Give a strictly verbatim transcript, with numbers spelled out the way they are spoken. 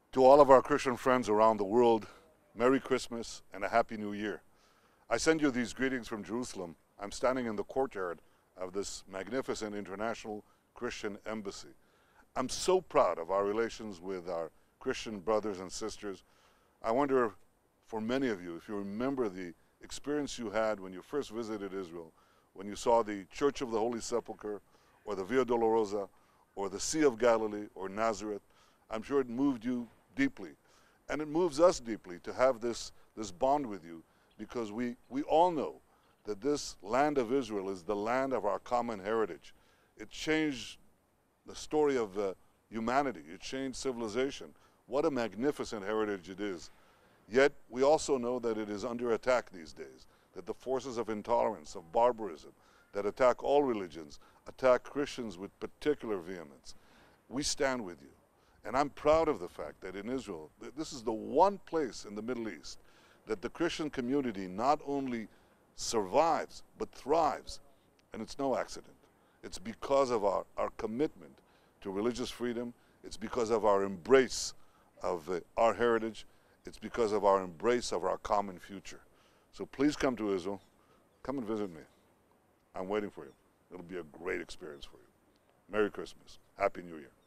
To all of our Christian friends around the world, Merry Christmas and a Happy New Year. I send you these greetings from Jerusalem. I'm standing in the courtyard of this magnificent international Christian embassy. I'm so proud of our relations with our Christian brothers and sisters. I wonder, for many of you, if you remember the experience you had when you first visited Israel, when you saw the Church of the Holy Sepulchre, or the Via Dolorosa, or the Sea of Galilee, or Nazareth. I'm sure it moved you deeply. And it moves us deeply to have this, this bond with you, because we, we all know that this land of Israel is the land of our common heritage. It changed the story of uh, humanity. It changed civilization. What a magnificent heritage it is. Yet we also know that it is under attack these days, that the forces of intolerance, of barbarism, that attack all religions, attack Christians with particular vehemence. We stand with you. And I'm proud of the fact that in Israel, this is the one place in the Middle East that the Christian community not only survives, but thrives. And it's no accident. It's because of our, our commitment to religious freedom. It's because of our embrace of uh, our heritage. It's because of our embrace of our common future. So please come to Israel. Come and visit me. I'm waiting for you. It'll be a great experience for you. Merry Christmas. Happy New Year.